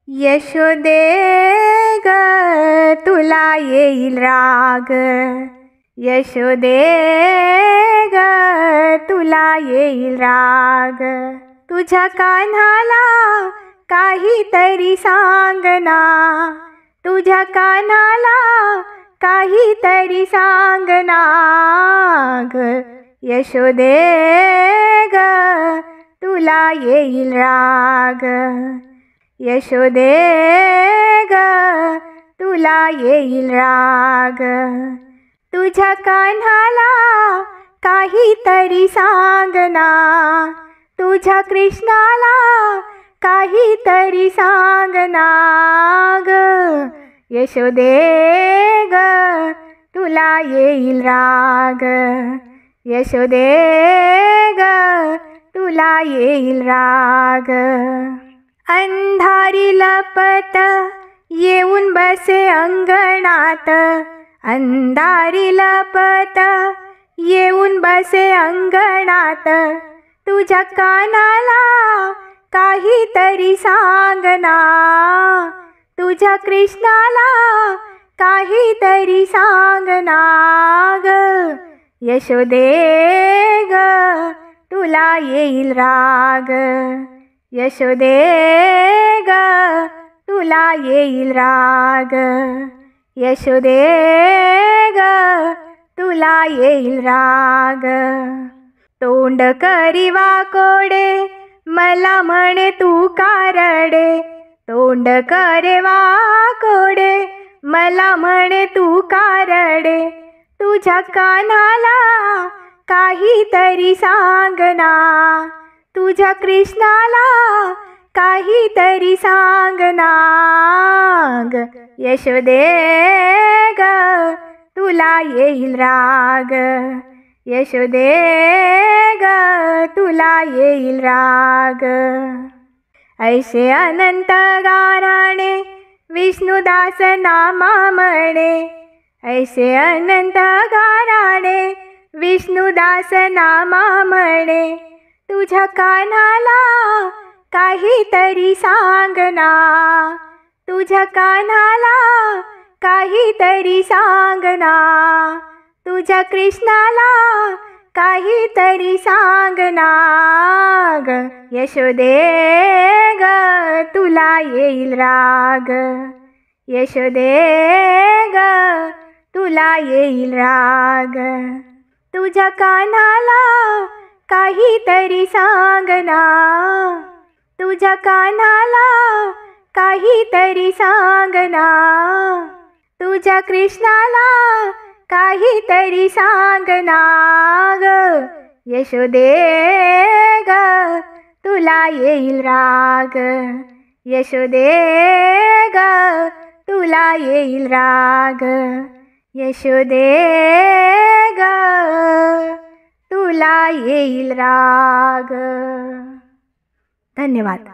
यशोदे ग तुला येईल राग, यशोदे ग तुला येईल राग. तुझ्या कान्हाला काहीतरी सांगना, तुझ्या कान्हाला काहीतरी सांगना ग. यशोदे ग तुला येईल राग, यशोदे ग तुला येईल राग. तुझ्या कान्हाला काहीतरी सांगना, तुझ्या कृष्णाला काहीतरी सांगना ग. यशोदे ग तुला येईल राग, यशोदे ग तुला येईल राग. अंधारी लपत येऊन बसे अंगणात, अंधारी लपत येऊन बसे अंगणात. तुझ्या कानाला काहीतरी सांगना, तुझ्या कृष्णाला काहीतरी सांगना ग. यशोदे ग तुला येईल राग, यशोदे ग तुला येईल राग, यशोदे ग तुला येईल राग. तोंड करी वाकोडे मला म्हणे तू कारडे, तोंड करे वाकोडे मला म्हणे तू कारडे. तुझ्या कानाला काहीतरी सांगना, तुझ्या कृष्णाला काहीतरी सांगना ग. यशोदे ग तुला येईल राग, यशोदे ग तुला येईल राग. ऐसे अनंत गाराणे विष्णुदास नामा म्हणे, ऐसे अनंत गाराणे विष्णुदास नामा म्हणे. तुझ्या कानाला काहीतरी सांगना, तुझ्या कानाला काहीतरी सांगना, तुझ्या कृष्णाला काहीतरी सांगना ग. यशोदे ग तुला येईल राग, यशोदे ग तुला येईल राग. तुझ्या कानाला काहीतरी सांगना, तुझ्या कानाला काहीतरी सांगना, तुझ्या कृष्णाला काहीतरी सांगना ग. यशोदे ग तुला येईल राग, यशोदे ग तुला येईल राग, यशोदे ग तुला येईल राग. धन्यवाद.